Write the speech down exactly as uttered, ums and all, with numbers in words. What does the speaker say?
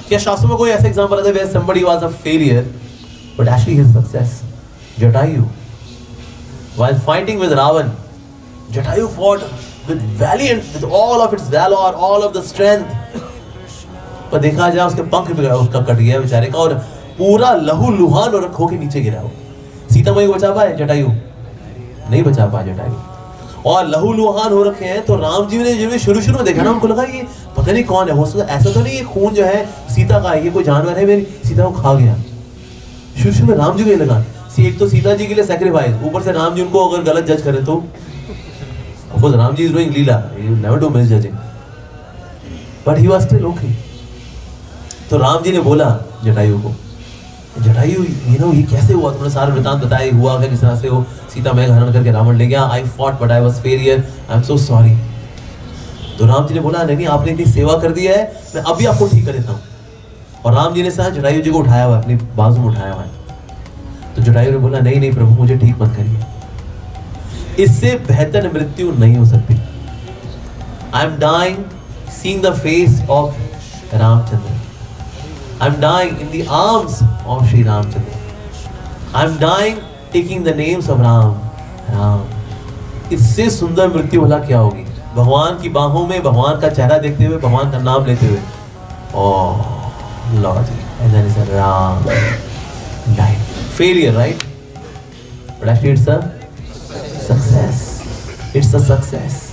क्या शास्त्रों में कोई ऐसा एग्जांपल आता है where somebody was a failure but actually his success? Jatayu, while fighting with Ravan, Jatayu fought with valiant, with all of its valor, all of the strength. पर देखा जाए उसके पंख भी उसका कट गया बेचारे का और पूरा लहू लुहान और खो के नीचे गिरा वो। सीता मैया को बचा पाए जटायु? नहीं बचा पाए जटायु। और लहू लुहान हो रखे हैं तो राम जी ने जब शुरू शुरू में देखा ना उनको लगा ये पता नहीं कौन है, हो सकता ऐसा तो नहीं ये खून जो है सीता का है, ये कोई जानवर है मेरी, सीता को खा गया। शुरू शुरू में राम जी को ये लगा, एक तो सीता जी के लिए सैक्रिफाइस, ऊपर से राम जी उनको अगर गलत जज करे तो Ram ji is doing leela, you never do misjudging, but he was still okay. तो राम जी ने बोला जटायु को, जटायु यू नो ये कैसे हुआ, तुमने सारा वृतांत बताया हुआ क्या किस तरह से वो सीता मैया हरण करके रावण ले गया, I fought but I was failure, I am so sorry. तो राम जी ने बोला नहीं नहीं आपने इतनी सेवा कर दी है, मैं अभी आपको ठीक कर देता हूँ। और राम जी ने साथ जटायु जी को उठाया हुआ, अपनी बाजू में उठाया हुआ है। तो जटायु ने बोला नहीं नहीं प्रभु मुझे ठीक मत करिए, इससे बेहतर मृत्यु नहीं हो सकती। I am dying seeing the face of Ramchandra, I am dying in the arms of Shri Ramchandra, I am dying taking the names of Ram Ram. इससे सुंदर मृत्यु भला क्या होगी, भगवान की बाहों में भगवान का चेहरा देखते हुए, भगवान का नाम लेते हुए। Oh lord ji, and then he said Ram died. Failure, right? But actually it's a success. It's a success.